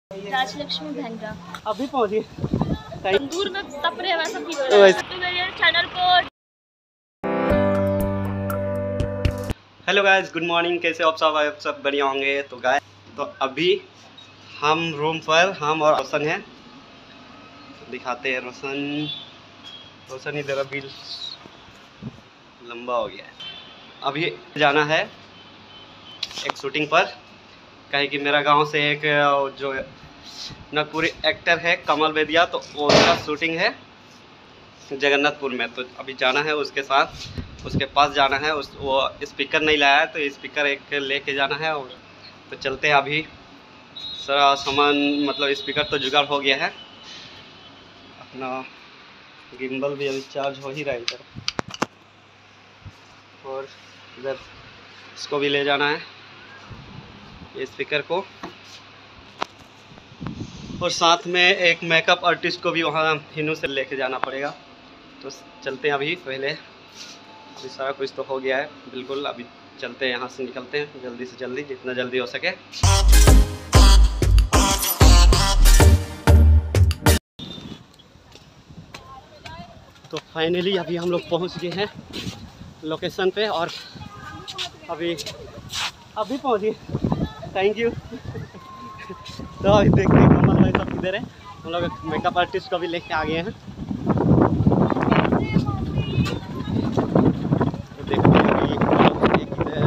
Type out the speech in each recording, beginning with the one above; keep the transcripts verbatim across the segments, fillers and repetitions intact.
राजलक्ष्मी भेंडरा अभी पहुंची तंदूर में तप रहे वैसा फील हो रहा है। तो मेरे चैनल को हेलो गाइस, गुड मॉर्निंग। कैसे आप सब आप सब बढ़िया होंगे। तो गाइस, तो अभी हम रूम पर हम और रोशन हैं। दिखाते हैं रोशन रोशन इधर अभी लंबा हो गया है। अभी जाना है एक शूटिंग पर, कहे कि मेरा गांव से एक जो नागपुरी एक्टर है कमल बेदिया, तो उसका शूटिंग है जगन्नाथपुर में। तो अभी जाना है उसके साथ, उसके पास जाना है। उस वो स्पीकर नहीं लाया है, तो स्पीकर एक लेके जाना है। और तो चलते हैं। अभी सारा सामान मतलब स्पीकर तो जुगाड़ हो गया है। अपना गिम्बल भी अभी चार्ज हो ही रहा है इधर, और इधर इसको भी ले जाना है स्पीकर को। और साथ में एक मेकअप आर्टिस्ट को भी वहाँ हिनू से लेके जाना पड़ेगा। तो चलते हैं अभी। पहले अभी सारा कुछ तो हो गया है बिल्कुल। अभी चलते हैं, यहाँ से निकलते हैं जल्दी से जल्दी, जितना जल्दी हो सके। तो फाइनली अभी हम लोग पहुँच गए हैं लोकेशन पे, और अभी अभी पहुँच गए। Thank you. तो अभी देखते हैं कमल भाई सब किधर है। हम लोग मेकअप आर्टिस्ट को भी लेके आ गए हैं। तो देखते हैं अभी किधर।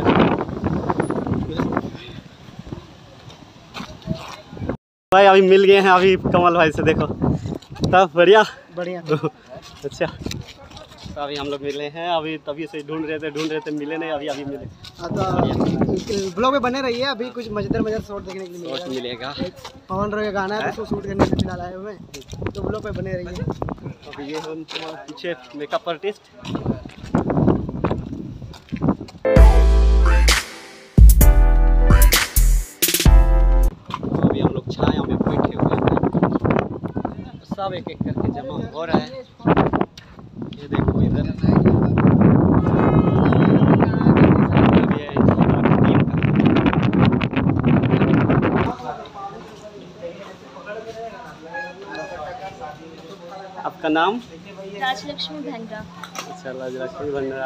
भाई अभी मिल गए हैं अभी कमल भाई से। देखो तब बढ़िया बढ़िया अच्छा। तो अभी हम लोग मिले हैं, अभी तभी से ढूंढ रहे थे ढूंढ रहे थे मिले नहीं। अभी अभी मिले। तो ब्लॉग में बने रहिए, अभी कुछ मजेदार मजेदार शॉट देखने के लिए शॉट मिलेगा। पवन रोय का गाना है, तो उसको शूट करने के लिए फिलहाल आए हुए हैं, तो ब्लॉग पे बने रहिए। अभी ये हम पीछे मेकअप आर्टिस्ट। अभी हम लोग छाया में बैठे हुए हैं, सब एक एक करके जमा हो रहा है। ये देखो इधर आपका नाम? राजलक्ष्मी भेंडरा। अच्छा, राजलक्ष्मी भेंडरा।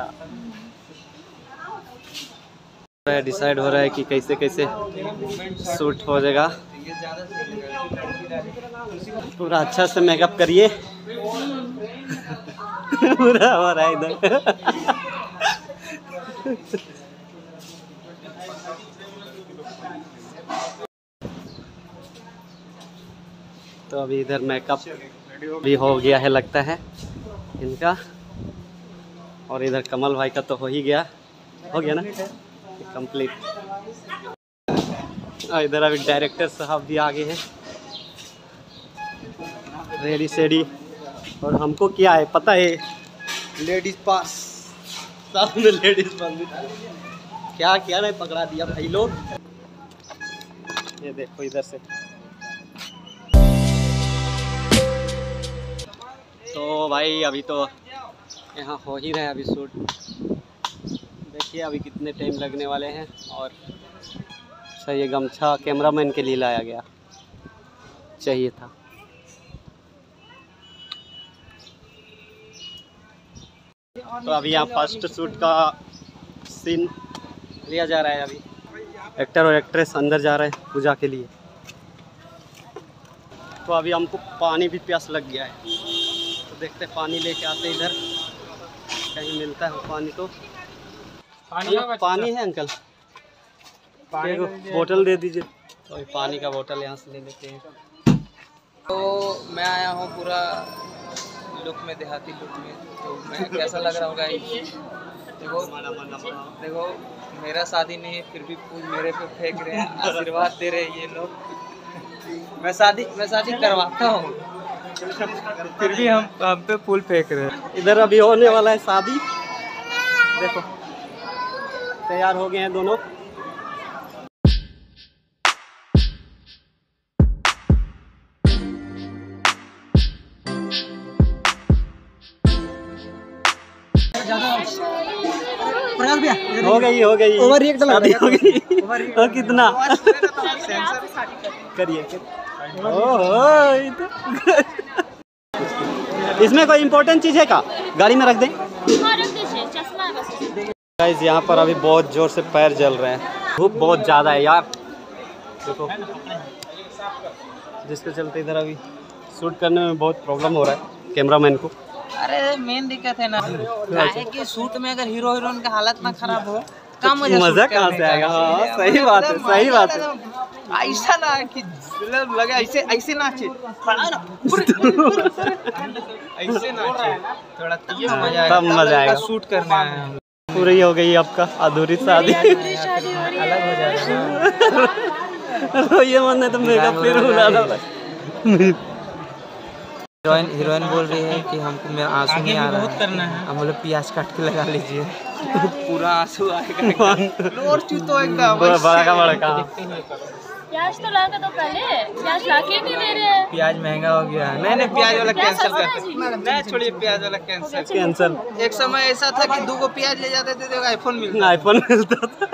डिसाइड हो रहा है कि कैसे कैसे शूट हो जाएगा। पूरा अच्छा से मेकअप करिए। पूरा हो रहा है इधर। तो अभी इधर मेकअप भी हो गया है लगता है इनका, और इधर कमल भाई का तो हो ही गया हो गया ना कंप्लीट। और इधर अभी डायरेक्टर साहब भी आगे हैं रेडी सेडी। और हमको क्या है पता है, लेडीज पास, साथ में लेडीज पास क्या क्या नहीं पकड़ा दिया भाई लोग। ये देखो इधर से। तो भाई अभी तो यहाँ हो ही रहा है अभी शूट। देखिए अभी कितने टाइम लगने वाले हैं। और अच्छा, ये गमछा कैमरामैन के लिए लाया गया, चाहिए था। तो अभी यहाँ फर्स्ट शूट का सीन लिया जा रहा है। अभी एक्टर और एक्ट्रेस अंदर जा रहे हैं पूजा के लिए। तो अभी हमको पानी भी प्यास लग गया है, तो देखते पानी लेके आते इधर, कहीं मिलता है पानी। तो पानी पानी है अंकल, पानी बोतल दे दीजिए। तो पानी का बोतल यहाँ से ले लेते हैं। तो मैं आया हूँ पूरा लुक में, देहाती लुक में। तो मैं कैसा लग रहा होगा देखो देखो मेरा शादी नहीं है, फिर भी फूल मेरे पे फेंक रहे हैं, आशीर्वाद दे रहे हैं ये लोग। मैं शादी मैं शादी करवाता हूँ, फिर भी हम हम पे फूल फेंक रहे हैं। इधर अभी होने वाला है शादी। देखो तैयार हो गए हैं दोनों। प्रकाश भैया हो गई हो गई ओवर रिएक्ट लग शादी रहा हो है। गई और कितना करिए ओहो ये तो इसमें कोई इम्पोर्टेंट चीज़ है क्या गाड़ी में रख दें हाँ, रख दीजिए, चश्मा है बस। गाइस यहाँ पर अभी बहुत जोर से पैर जल रहे हैं धूप बहुत ज़्यादा है यार देखो जिसके चलते इधर अभी शूट करने में बहुत प्रॉब्लम हो रहा है कैमरामैन को। अरे मेन दिक्कत है ना काहे कि शूट में अगर हीरो हीरोइन का हालत ना खराब हो कम मजा कहाँ से आएगा। हाँ सही बात है सही बात है। ऐसा ना कि लगे ऐसे ऐसे नाचे खड़ा ना ऐसे नाचे थोड़ा तब मजा आएगा तब मजा आएगा शूट करना है। पूरी हो गई आपका अधूरी शादी अलग हो जाएगा ये मन है तो मेकअप फिर उड़ाना हीरोइन हीरोइन बोल रही है कि हमको मेरा आंसू नहीं आ रहा है करना है हम बोले प्याज काट के लगा लीजिए पूरा आंसू आएगा और तो एकदम बड़ा का बड़ा का प्याज तो लाके तो पहले प्याज लाके नहीं दे रहे हैं। प्याज महंगा हो गया नहीं नहीं प्याज वाला कैंसिल कर नहीं छोड़िए प्याज वाला कैंसिल कैंसल एक समय ऐसा था कि दो गो प्याज ले जाते थे तो आईफोन मिलता आईफोन मिलता था।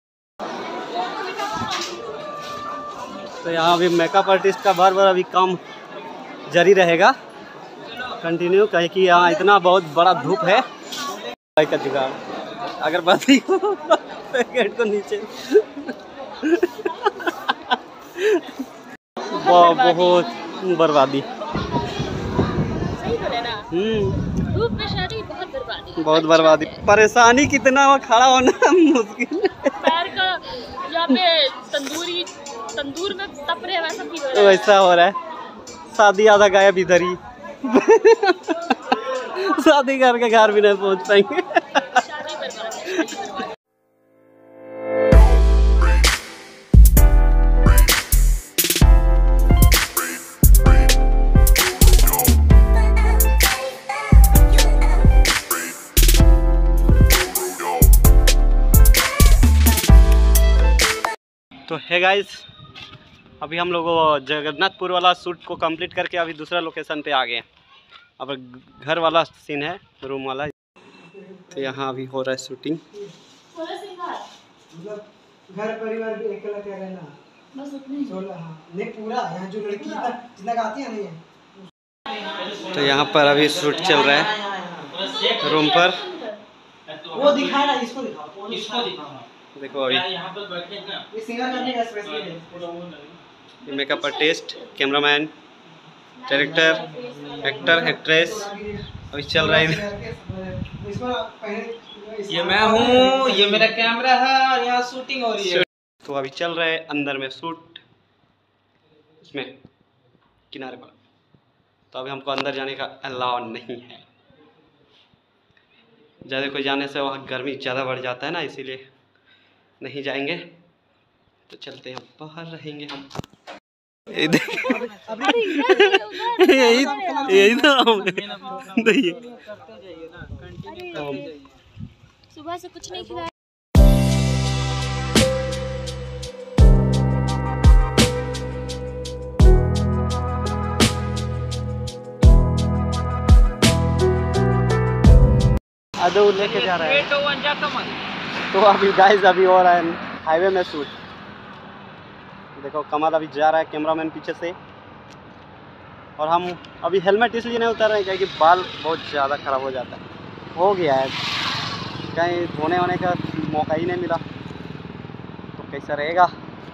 तो यहाँ अभी मेकअप आर्टिस्ट का बार बार अभी काम जारी रहेगा कंटिन्यू कहीं कि यहाँ इतना बहुत बड़ा धूप है का जुगाड़ अगर बात ही पैकेट को नीचे बहुत बर्बादी सही बोले ना, हम्म धूप में शादी बहुत बर्बादी। बहुत बर्बादी परेशानी कितना खड़ा होना मुश्किल पैर का यहाँ पे तंदूरी तंदूर में तप रहे वैसा फील हो रहा है। वैसा हो रहा है शादी आधा गायब इधर ही शादी करके घर भी नहीं पहुंच पाएंगे। शादी बर्बाद। तो है गाइस अभी हम लोग जगन्नाथपुर वाला शूट को कंप्लीट करके अभी दूसरा लोकेशन पे आ गए हैं। अब घर वाला सीन है रूम वाला तो यहाँ अभी हो रहा है शूटिंग। घर परिवार भी अकेला क्या रहना बस उतना ही। हाँ नहीं पूरा यहाँ जो लड़की जितना गाती है नहीं है। तो यहाँ पर अभी शूट चल रहा है रूम पर। वो दिखाए ना इसको दिखाओ इसको दिखाओ देखो अभी ये सिंगर करने का specially makeup artist cameraman director actor actress अभी चल रहा है। ये मैं हूँ ये मेरा कैमरा है और यहाँ शूटिंग हो रही है। तो अभी चल रहा है अंदर में शूट इसमें किनारे पर। तो अभी हमको अंदर जाने का अलाउ नहीं है ज़्यादा कोई जाने से वहाँ गर्मी ज़्यादा बढ़ जाता है ना इसीलिए नहीं जाएंगे। तो चलते हैं बाहर रहेंगे हम। यही यही तो सुबह से कुछ नहीं खिलाया। अदो लेके जा रहा है। तो अभी गाइस अभी हो रहा है हाईवे में शूट। देखो कमल अभी जा रहा है कैमरामैन पीछे से और हम अभी हेलमेट इसलिए नहीं उतार रहे हैं क्योंकि बाल बहुत ज़्यादा ख़राब हो जाता है। हो गया है कहीं धोने वोने का मौका ही नहीं मिला तो कैसा रहेगा।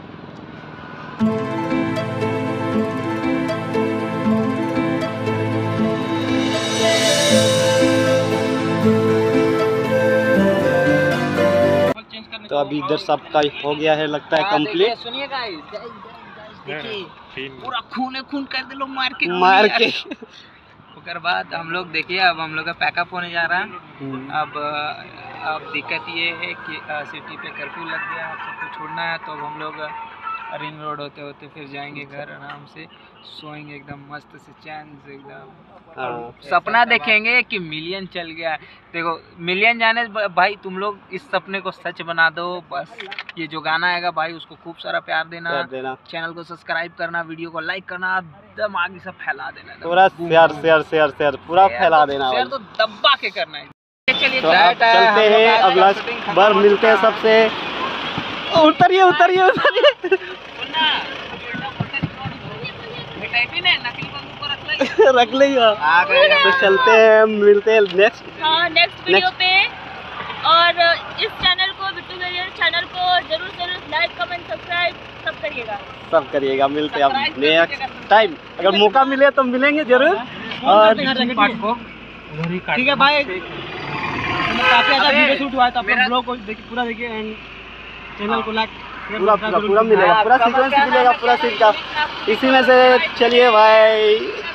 तो अभी इधर सबका हो गया है लगता है कंप्लीट। सुनिए गाइस देखिए पूरा खून खून कर दे लो मार के मार के उसके बाद हम लोग देखिए अब हम लोग का पैकअप होने जा रहा है। अब अब दिक्कत ये है कि सिटी पे कर्फ्यू लग गया अब सबको छोड़ना है तो अब हम लोग रिंग रोड होते होते फिर जाएंगे घर आराम से सोएंगे एकदम मस्त से चैन से एकदम सपना देखेंगे कि मिलियन चल गया। देखो मिलियन जाने भाई तुम लोग इस सपने को सच बना दो बस। ये जो गाना आएगा भाई उसको खूब सारा प्यार देना, प्यार देना। चैनल को सब्सक्राइब करना, वीडियो को लाइक करना, दिमागी सब फैला देना, पूरा शेयर शेयर शेयर शेयर पूरा फैला देना शेयर तो दब्बा के करना है। चलिए तो अब चलते हैं, अब लास्ट बार मिलते हैं सबसे। उतरिए उतरिए उतरिए रख लेगा। तो चलते हैं, मिलते हैं नेक्स्ट हाँ नेक्स्ट वीडियो पे। और इस चैनल को, बिट्टू वेरियर चैनल को जरूर जरूर लाइक कमेंट सब्सक्राइब सब करिएगा, सब करिएगा। मिलते हैं अब नेक्स्ट टाइम, अगर मौका मिले तो मिलेंगे जरूर। और ठीक है भाई, काफी अच्छा वीडियो शूट हुआ है, तो आप लोग ब्लॉग को देखिए, पूरा देखिए एंड चैनल को लाइक पूरा पूरा पूरा मिलेगा, पूरा सीक्वेंस मिलेगा, पूरा सीन का। इसी में से चलिए भाई।